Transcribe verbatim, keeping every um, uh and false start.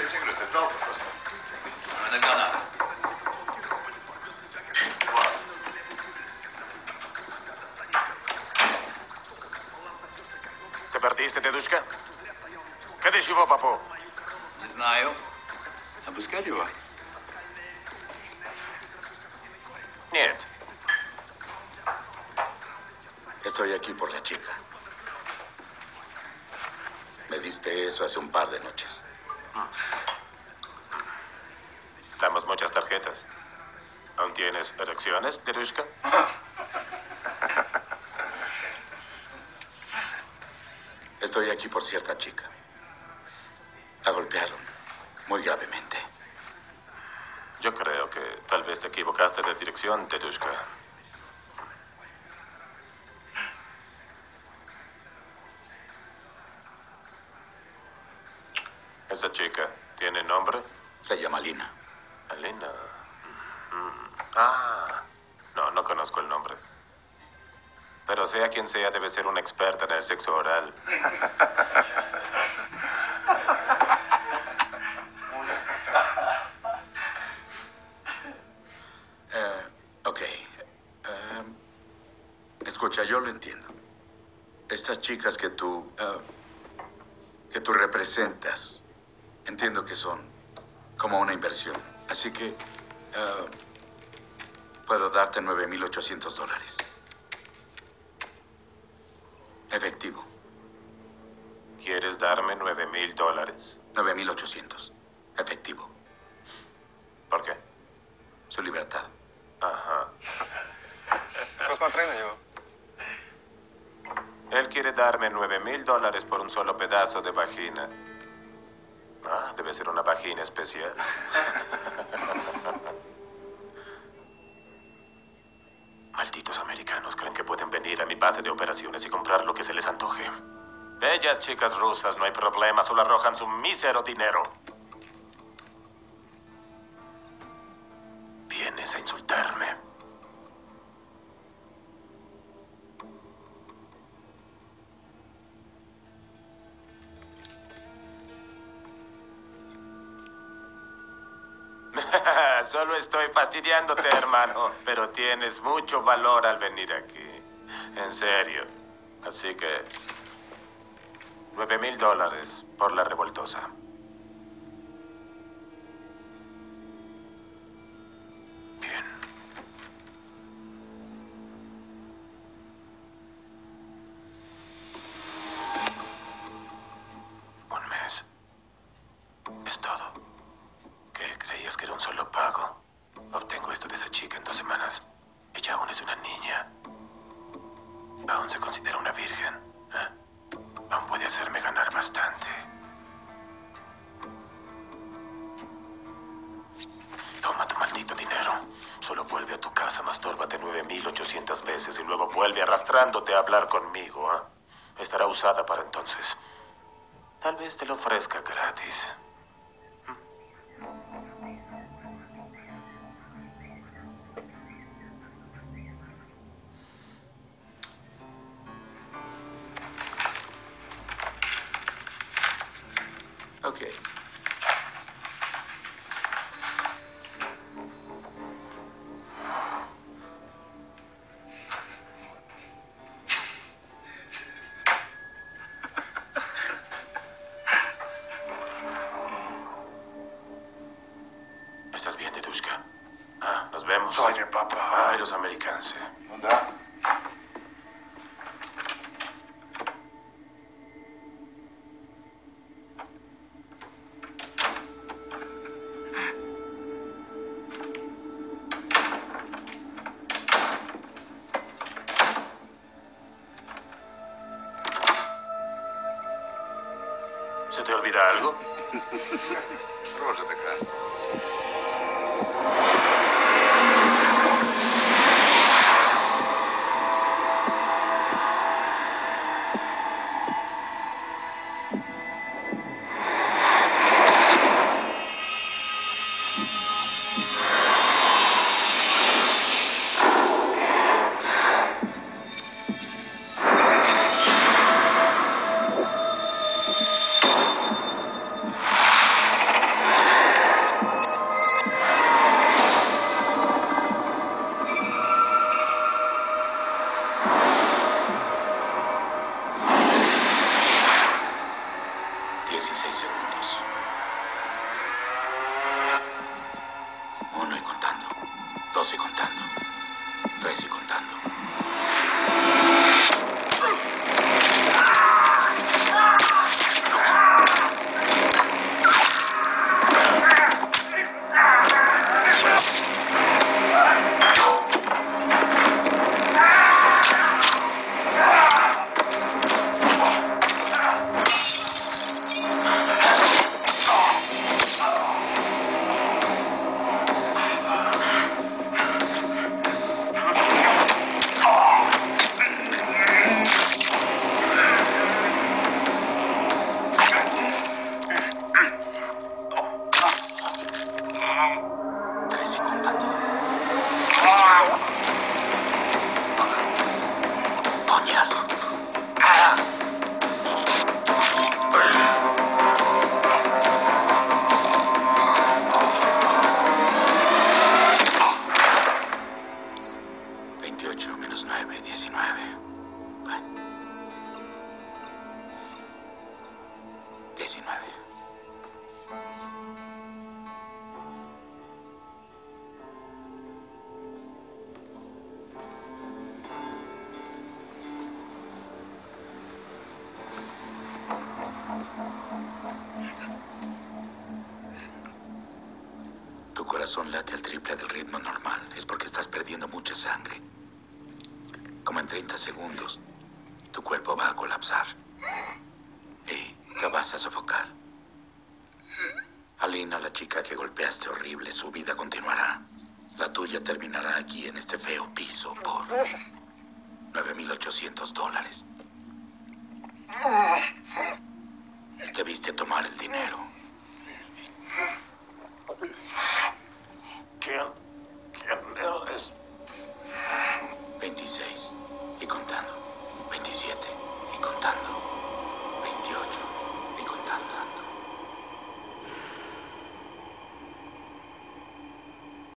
sigaret ett bra. Men det kan jag. Te perdiste, дедушка? Къде живо, папо? Не знаю. Обыскать его? Нет. Estoy aquí por la chica. Me diste eso hace un par de noches. Damos muchas tarjetas. ¿Aún tienes erecciones, dedushka? Estoy aquí por cierta chica. La golpearon muy gravemente. Yo creo que tal vez te equivocaste de dirección, dedushka. ¿Esa chica tiene nombre? Se llama Lina. Alina. Mm. Ah, no, no conozco el nombre. Pero sea quien sea, debe ser una experta en el sexo oral. Eh, ok. Eh, escucha, yo lo entiendo. Estas chicas que tú... eh, que tú representas, entiendo que son como una inversión. Así que... eh, puedo darte nueve mil ochocientos dólares. Efectivo. ¿Quieres darme nueve mil dólares? nueve mil ochocientos. Efectivo. ¿Por qué? Su libertad. Ajá. Посмотри на него. Él quiere darme nueve mil dólares por un solo pedazo de vagina. Ah, debe ser una vagina especial. Malditos americanos creen que pueden venir a mi base de operaciones y comprar lo que se les antoje. Bellas chicas rusas, no hay problema, solo arrojan su mísero dinero. Vienes a insultarme. Solo estoy fastidiándote, hermano, pero tienes mucho valor al venir aquí. En serio. Así que... Nueve mil dólares por la revoltosa. Bien. Un mes. Es todo. ¿Qué creías que era un solo pago? Obtengo esto de esa chica en dos semanas. Ella aún es una niña. Aún se considera una virgen. ¿Eh? Aún puede hacerme ganar bastante. Toma tu maldito dinero. Solo vuelve a tu casa, mastórbate nueve mil ochocientas veces y luego vuelve arrastrándote a hablar conmigo. ¿Eh? Estará usada para entonces. Tal vez te lo ofrezca gratis. Ok. ¿Estás bien, dedushka? Ah, nos vemos. Oye, papá. Ay, los americanos. Ну да. ¿Se te olvida algo? Рожа такая. dieciséis segundos. Uno y contando. Dos y contando. Tres y contando. Tres y contando. Puñal. veintiocho menos nueve, diecinueve. Bueno. diecinueve. Tu corazón late al triple del ritmo normal. Es porque estás perdiendo mucha sangre. Como en treinta segundos, tu cuerpo va a colapsar. Y te vas a sofocar. Alina, la chica que golpeaste horrible, su vida continuará. La tuya terminará aquí en este feo piso por nueve mil ochocientos dólares. Debiste tomar el dinero. ¿Quién? ¿Quién eres? veintiséis y contando. veintisiete y contando. veintiocho y contando.